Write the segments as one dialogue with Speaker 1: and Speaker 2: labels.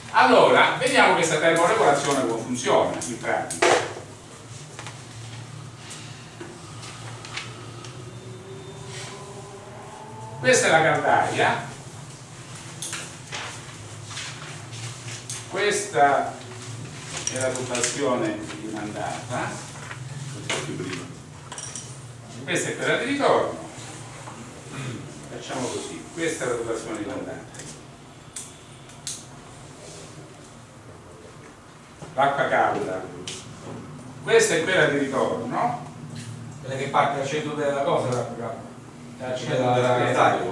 Speaker 1: Allora, vediamo questa termoregolazione come funziona in pratica. Questa è la caldaia, questa è la dotazione dimandata, questa è quella di ritorno. Facciamo così, questa è la dotazione dimandata. L'acqua calda, questa è quella di ritorno,
Speaker 2: quella che parte dal centro della cosa, l'acqua calda.
Speaker 1: dal centro della caldaia.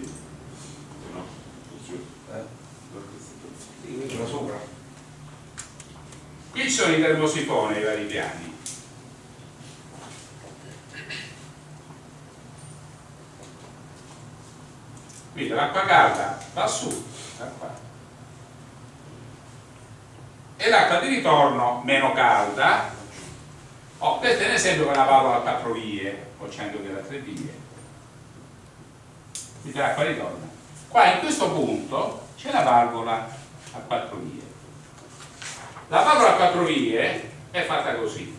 Speaker 2: Sì, quella sopra.
Speaker 1: Qui ci sono i termosifoni ai vari piani. Quindi l'acqua calda va su, da qua. E l'acqua di ritorno meno calda. Questo è un esempio con una valvola a 4 vie, o 100 che da 3 vie. Quindi l'acqua ritorna. Qua in questo punto c'è la valvola a 4 vie. La valvola a 4 vie è fatta così.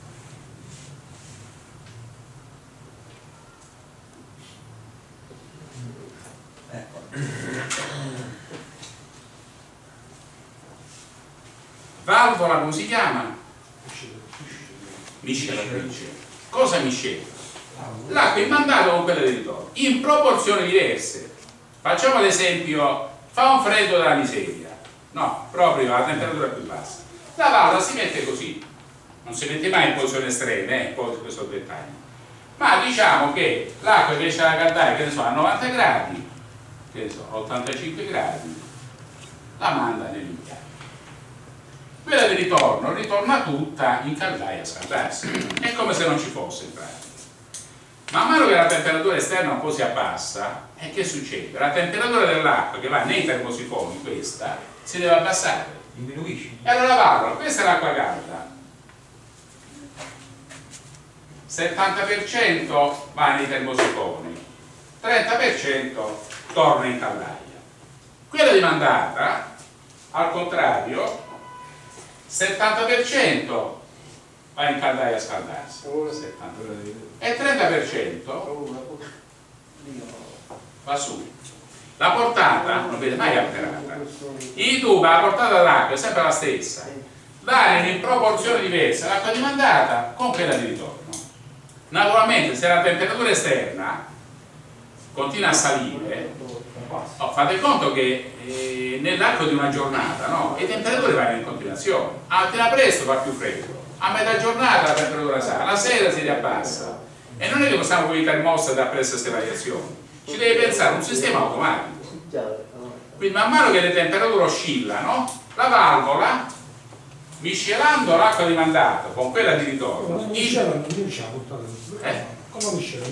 Speaker 1: Valvola come si chiama? Miscelatrice. Cosa miscela? L'acqua immandata con quella di ritorno in proporzioni diverse. Facciamo l'esempio, fa un freddo della miseria, no, proprio la temperatura più bassa. La valvola si mette così, non si mette mai in posizione estreme, poi questo dettaglio, ma diciamo che l'acqua che esce dalla caldaia, che ne so, a 90 gradi, che ne so, a 85 gradi, la manda nell'impianto. Quella di ritorno ritorna tutta in caldaia a scaldarsi, è come se non ci fosse in pratica. Man mano che la temperatura esterna un po' si abbassa, che succede? La temperatura dell'acqua che va nei termosifoni, questa, si deve abbassare.
Speaker 2: Diminuisce.
Speaker 1: E allora la valvola, questa è l'acqua calda, 70% va nei termosifoni, 30% torna in caldaia. Quella dimandata, al contrario, 70% va in caldaia a scaldarsi, 70%. E 30% va su. La portata non viene mai alterata. Il tubo, la portata dell'acqua è sempre la stessa, variano in proporzioni diverse l'acqua dimandata con quella di ritorno. Naturalmente se la temperatura esterna continua a salire, fate conto che nell'arco di una giornata, no, le temperature variano in continuazione. A mattina presto va più freddo, a metà giornata la temperatura sale, la sera si riabbassa, e non è che possiamo con i termostati appresso queste variazioni, ci deve pensare un sistema automatico. Quindi man mano che le temperature oscillano, la valvola, miscelando l'acqua dimandata con quella di ritorno,
Speaker 3: come miscela non riesce a portare come miscela?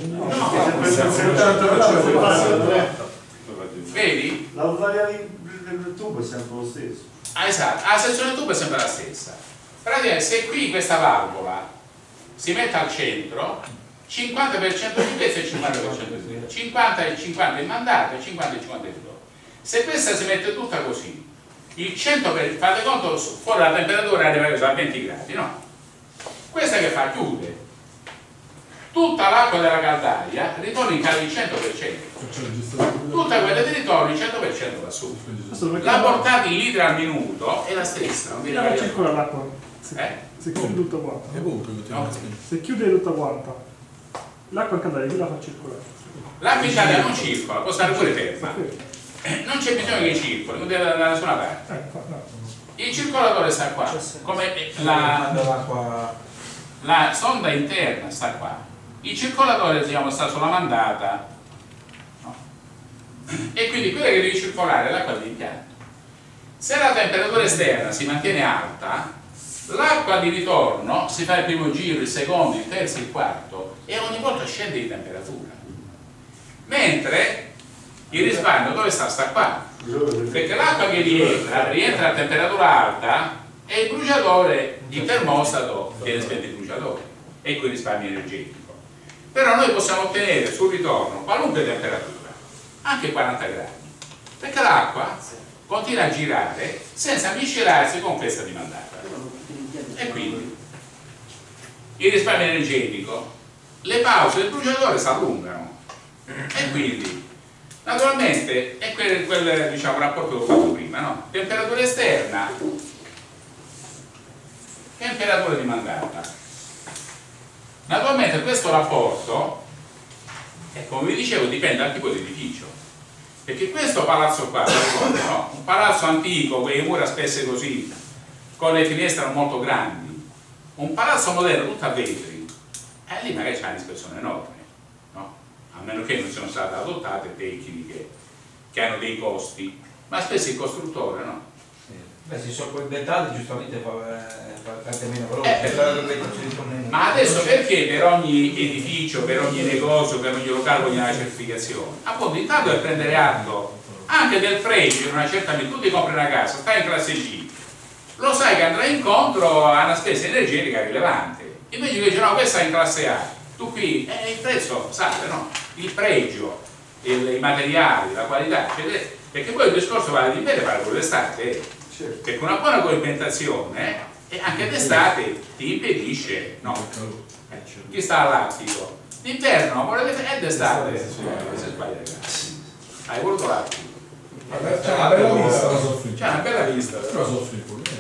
Speaker 1: Vedi?
Speaker 4: La variabile del tubo è sempre lo stesso.
Speaker 1: Esatto, la sezione del tubo è sempre la stessa. Praticamente se qui questa valvola si mette al centro, 50% di questo e 50% di questo, 50 e 50 in mandato e 50 e 50 in ritorno. Se questa si mette tutta così, il 100%, fate conto, fuori la temperatura arriva a 20 gradi, no? Questa che fa? Chiude. Tutta l'acqua della caldaia ritorna in calo il 100%. Tutta quella di ritorno il 100% va su. La portata in litri al minuto è la stessa. Non
Speaker 3: Non circola l'acqua.
Speaker 5: Se chiude tutta quanta.
Speaker 1: No.
Speaker 5: Se chiude tutta quanta, l'acqua in caldaia chi la fa circolare?
Speaker 1: L'acqua in caldaia non circola, può stare pure ferma. Non c'è bisogno che circoli, non deve andare da nessuna parte. Il circolatore sta qua, come la sonda interna sta qua. Il circolatore diciamo, sta sulla mandata, no? E quindi quella che deve circolare è l'acqua dell'impianto. Se la temperatura esterna si mantiene alta, l'acqua di ritorno si fa il primo giro, il secondo, il terzo, il quarto e ogni volta scende di temperatura. Mentre il risparmio dove sta? Sta qua. Perché l'acqua che rientra a temperatura alta e il bruciatore, il termostato viene spento il bruciatore, ecco il risparmio energetico. Però noi possiamo ottenere sul ritorno qualunque temperatura, anche 40 gradi, perché l'acqua continua a girare senza miscelarsi con questa dimandata. E quindi il risparmio energetico, le pause del bruciatore si allungano, e quindi naturalmente è quel diciamo, rapporto che ho fatto prima, no? Temperatura esterna, temperatura dimandata. Naturalmente questo rapporto, come vi dicevo, dipende dal tipo di edificio, perché questo palazzo qua, no? Un palazzo antico, quelle mura spesse così, con le finestre molto grandi, un palazzo moderno tutto a vetri, lì magari c'è un'ispezione enorme, no? A meno che non siano state adottate tecniche che hanno dei costi, ma spesso il costruttore, no?
Speaker 2: Beh, se sono quei dettagli giustamente fa meno valore.
Speaker 1: Ma adesso perché per ogni edificio, per ogni negozio, per ogni locale vogliono la certificazione? Appunto, intanto è prendere atto anche del pregio in una certa misura. Tu ti compri una casa, stai in classe C, lo sai che andrai incontro a una spesa energetica rilevante. Invece che dice no, questa è in classe A, tu qui il prezzo sale, no? Il pregio, i materiali, la qualità, eccetera. Perché poi il discorso vale di bene, vale con l'estate.
Speaker 4: Certo.
Speaker 1: Perché una buona coibentazione e anche d'estate ti impedisce, no? Chi sta all'attico? D'inverno è d'estate, se sbaglia. Hai voluto l'attico.
Speaker 3: C'è una bella vista.
Speaker 1: C'è una bella vista.
Speaker 6: Però soffri il problema.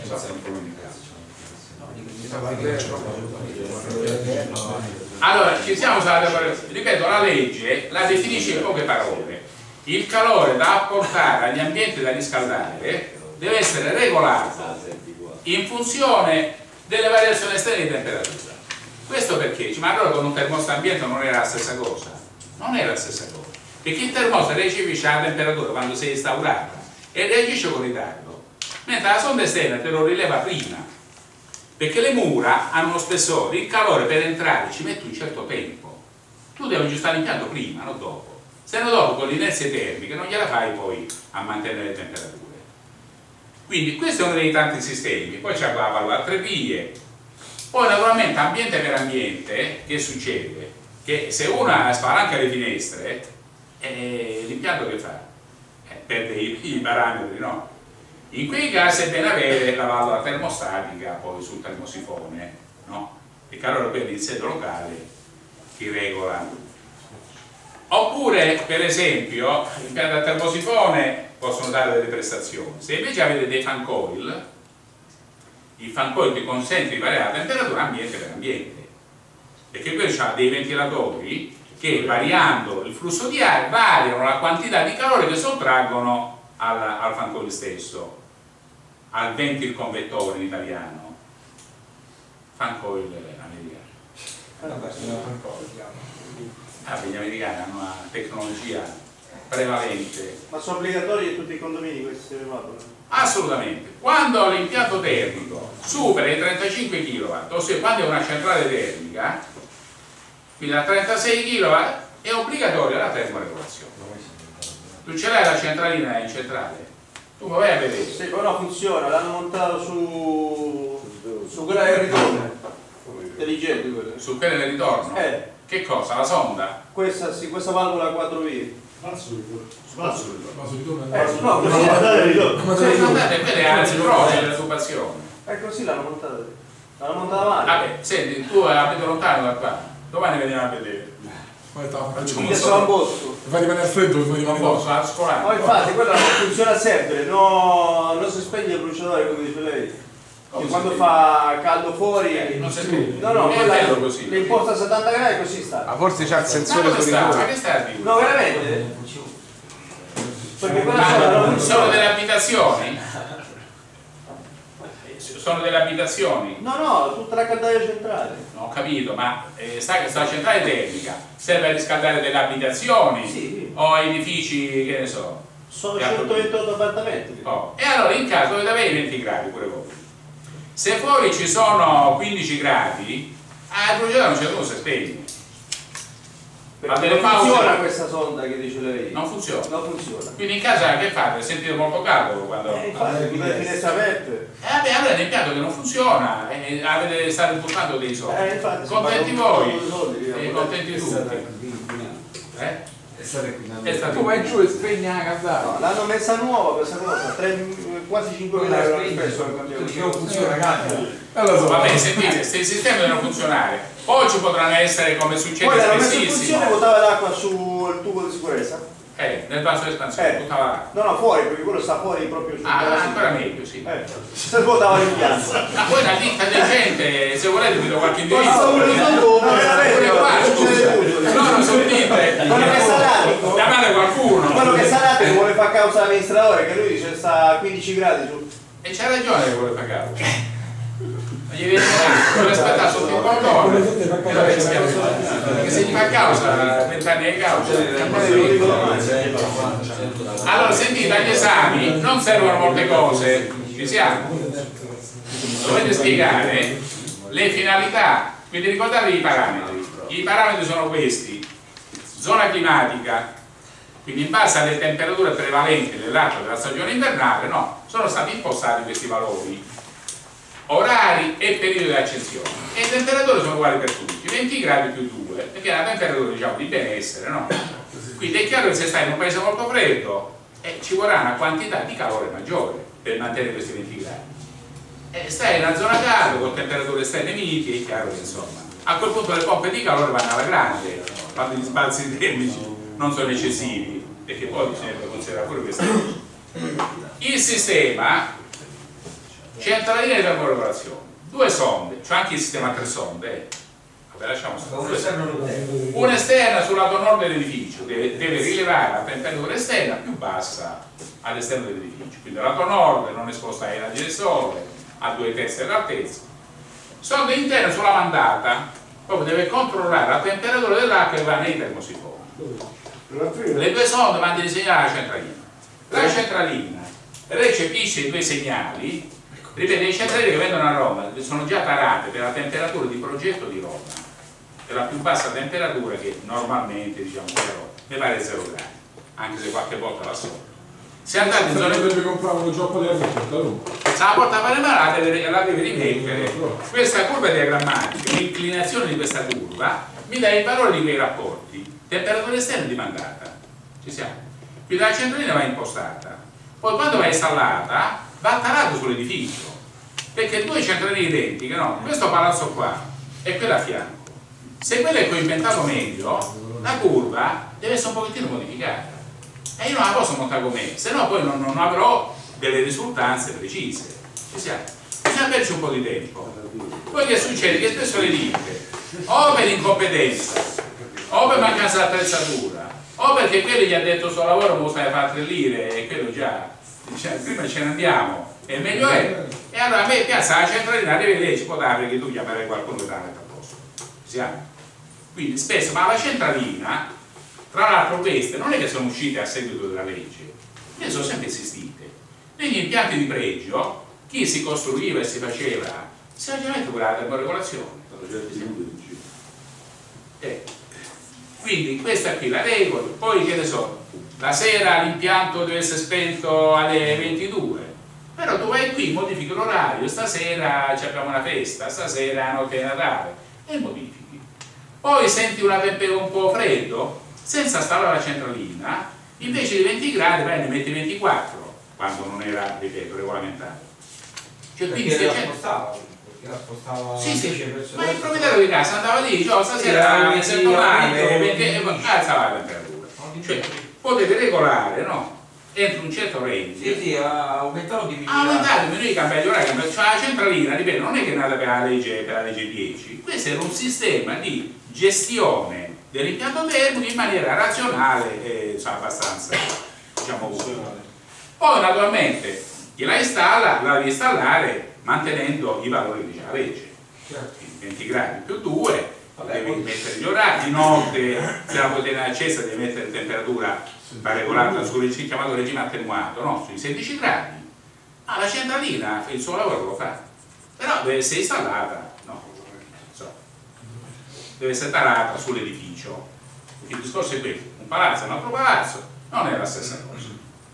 Speaker 1: Allora, ci siamo usati, ripeto, la legge la definisce in poche parole. Il calore da apportare agli ambienti da riscaldare deve essere regolato in funzione delle variazioni esterne di temperatura. Questo perché? Ma allora con un termostato ambiente non era la stessa cosa? Non era la stessa cosa, perché il termostato recepisce la temperatura quando si è instaurata e reagisce con ritardo, mentre la sonda esterna te lo rileva prima, perché le mura hanno uno spessore, il calore per entrare ci mette un certo tempo, tu devi aggiustare l'impianto prima, non dopo, se no dopo con le inerzie termiche non gliela fai poi a mantenere le temperature. Quindi questo è uno dei tanti sistemi. Poi c'è la valvola a 3 vie, poi naturalmente ambiente per ambiente, che succede? Che se una spalanca le finestre, l'impianto che fa? Perde i parametri, no? In quei casi è bene avere la valvola termostatica poi sul termosifone, no? Il calore per il sede locale ti regola. Oppure, per esempio, l'impianto a termosifone possono dare delle prestazioni. Se invece avete dei fan coil, il fan coil ti consente di variare la temperatura ambiente per ambiente, perché questo ha dei ventilatori che variando il flusso di aria variano la quantità di calore che sottraggono al fan coil stesso, al ventil convettore in italiano, fan coil americano. Perché gli americani hanno una tecnologia prevalente.
Speaker 4: Ma sono obbligatori in tutti i condomini queste valvole?
Speaker 1: Assolutamente. Quando l'impianto termico supera i 35 kW, ossia quando è una centrale termica, quindi a 36 kW è obbligatoria la termoregolazione. Tu ce l'hai la centralina in centrale? Tu vai a vedere.
Speaker 4: Sì, però funziona, l'hanno montato su quella del ritorno. Intelligente quello.
Speaker 1: Su quelle del ritorno? Che cosa? La sonda?
Speaker 4: Questa sì, questa valvola a 4 vie.
Speaker 3: Ma subito.
Speaker 6: Ma si ritorna
Speaker 4: No, così è ritorno.
Speaker 1: Quella è anzi proprio della tubazione.
Speaker 4: Così l'hanno montata. L'hanno montata male.
Speaker 1: Vabbè, senti, tu abiti lontano da qua. Domani veniamo a vedere.
Speaker 4: Mica sono a bosco.
Speaker 6: Fai rimanere freddo, fai rimanere
Speaker 1: Posso, a scolare.
Speaker 4: No, infatti quella non funziona sempre, non si spegne il bruciatore come dice lei. Che quando fa caldo fuori
Speaker 1: non si spegne.
Speaker 4: no,
Speaker 1: è
Speaker 4: quella
Speaker 1: bello così.
Speaker 4: le imposta a 70 gradi e così sta.
Speaker 7: Ma forse c'ha il sensore
Speaker 1: Ma
Speaker 7: sul
Speaker 1: ma
Speaker 7: ritorno.
Speaker 1: che stai a dire?
Speaker 4: No, veramente? Perché quella
Speaker 1: Ma
Speaker 4: sono
Speaker 1: sono delle abitazioni? Sono delle abitazioni?
Speaker 4: No, tutta la caldaia centrale.
Speaker 1: Non ho capito, ma sta centrale termica serve a riscaldare delle abitazioni?
Speaker 4: Sì.
Speaker 1: O edifici, che ne so?
Speaker 4: Sono 128 appartamenti.
Speaker 1: Oh. E allora in caso dovete avere 20 gradi pure voi. Se fuori ci sono 15 gradi, il bruciatore non c'è uno si spegne. Fa
Speaker 4: Perché
Speaker 1: delle
Speaker 4: non
Speaker 1: pause.
Speaker 4: funziona questa sonda che dice lei.
Speaker 1: Non funziona.
Speaker 4: Non funziona.
Speaker 1: Quindi in casa che fate? Sentite molto caldo quando...
Speaker 4: Infatti, con le finestre aperte.
Speaker 1: Vabbè, avete un impianto che non funziona e avete state buttando dei soldi.
Speaker 4: Infatti,
Speaker 1: Contenti
Speaker 4: si
Speaker 1: voi
Speaker 4: pagano soldi,
Speaker 1: e contenti tutti.
Speaker 6: Tu vai giù e spegni la caldata.
Speaker 4: No, l'hanno messa nuova questa cosa, quasi 5.000 euro spesso.
Speaker 2: Io funziona cambia.
Speaker 1: Vabbè, sentite, questi sistemi devono funzionare. Poi ci potranno essere, come succede
Speaker 4: Poi l'hanno messo in
Speaker 1: spessissimo,
Speaker 4: funzione e buttava l'acqua sul tubo di sicurezza.
Speaker 1: nel vaso di espansione, buttava l'acqua.
Speaker 4: No, fuori, perché quello sta fuori proprio sul
Speaker 1: Ancora meglio, sì.
Speaker 4: se buttava in piazza.
Speaker 1: Ma poi una ditta di gente, se volete vi do qualche indirizzo.
Speaker 4: No, veramente,
Speaker 1: Pure qua,
Speaker 4: succede
Speaker 1: scusa.
Speaker 4: tutto.
Speaker 1: No, non sono ditte.
Speaker 4: Quello che è salato,
Speaker 1: Chiamate qualcuno.
Speaker 4: quello che è salato che vuole fare causa all'amministratore, che lui dice sta a 15 gradi su.
Speaker 1: E c'ha ragione che vuole fare causa. Non gli viene neanche, vuole aspettare sotto il balcone. Perché se gli fa causa, 20 anni di causa. Allora, sentite, agli esami non servono molte cose, ci siamo. Dovete spiegare le finalità, quindi ricordatevi i parametri. I parametri sono questi: zona climatica, quindi in base alle temperature prevalenti dell'arco della stagione invernale, no, sono stati impostati questi valori, orari e periodi di accensione, e le temperature sono uguali per tutti, 20 gradi più 2, perché è una temperatura, diciamo, di benessere, no? Quindi è chiaro che se stai in un paese molto freddo ci vorrà una quantità di calore maggiore per mantenere questi 20 gradi. E stai in una zona calda con temperature esterne miti, è chiaro che insomma a quel punto le pompe di calore vanno alla grande quando gli spazi termici non sono eccessivi, perché poi bisogna considerare pure queste cose. Il sistema centraline di termoregolazione, 2 sonde, c'è anche il sistema a 3 sonde, vabbè, lasciamo stare. Una esterna sul lato nord dell'edificio che deve rilevare la temperatura esterna più bassa all'esterno dell'edificio, quindi lato nord non esposta ai raggi del sole, a 2/3 dell'altezza. Sonda interna sulla mandata, proprio deve controllare la temperatura dell'acqua che va nei termosifoni. Le 2 sonde vanno disegnare la centralina. La centralina recepisce i 2 segnali. Ripeto, le centraline che vengono a Roma sono già tarate per la temperatura di progetto di Roma, per la più bassa temperatura che normalmente, diciamo, mi pare 0 gradi, anche se qualche volta la sopra. Se andate in zone
Speaker 6: deve comprare un gioco di argomento,
Speaker 1: se la porta a mano la deve rimettere. Questa curva diagrammatica, l'inclinazione di questa curva mi dà il valore di quei rapporti, temperatura esterna di mandata, ci siamo. Quindi la centralina va impostata, poi quando va installata va tarato sull'edificio, perché 2 centraline identiche, no? Questo palazzo qua e quello a fianco, se quello è coinventato meglio, la curva deve essere un pochettino modificata e io non la posso montare com'è, se no poi non avrò delle risultanze precise. Ci siamo. Bisogna averci un po' di tempo. Poi che succede? Che spesso le ditte, o per incompetenza, o per mancanza di attrezzatura, o perché quelli gli ha detto sto lavoro lo stai a fare 3 lire e quello già, diciamo, prima ce ne andiamo e meglio è. E allora a me piazza la centralina, arrivederci, ci può dare che tu chiamerai qualcuno che ti ha messo a posto. Siamo. Quindi spesso, ma la centralina, tra l'altro queste non è che sono uscite a seguito della legge, queste sono sempre esistite. Negli impianti di pregio, chi si costruiva e si faceva quella termoregolazione. Quindi questa qui la regola, poi che ne so, la sera l'impianto deve essere spento alle 22, però tu vai qui, modifichi l'orario, stasera abbiamo una festa, stasera è la notte di Natale, e modifichi. Poi senti una temperatura un po' freddo, senza installare la centralina, invece di 20 gradi vai ne metti 24, quando non era, ripeto, regolamentare. Cioè, quindi
Speaker 2: spostava.
Speaker 1: Sì, ma il proprietario di casa andava lì, dice, stasera mi sento male, e alzava la temperatura. Cioè, potete regolare, no? Entro un certo range.
Speaker 2: Sì, aumentare o diminuire.
Speaker 1: Aumentare, diminuire, cambiare gli orari, cioè la centralina, ripeto, non è che è nata per la legge 10, questo era un sistema di gestione dell'impianto termico in maniera razionale e abbastanza, diciamo, utile. Poi naturalmente chi la installa, la devi installare mantenendo i valori di la legge, 20 gradi più 2, devi mettere gli orari, di notte se la vuoi tenere accesa devi mettere temperatura regolata sul chiamato regime attenuato, no? Sui 16 gradi. Ma la centralina il suo lavoro lo fa, però deve essere installata, no, deve essere tarata sull'edificio, perché il discorso è questo: un palazzo e un altro palazzo non è la stessa cosa.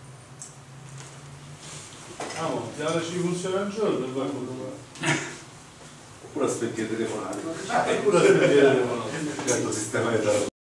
Speaker 3: Ci funziona un giorno e poi
Speaker 7: oppure aspetti a telefonare.
Speaker 3: oppure aspetti a telefonare.
Speaker 7: Questo sistema è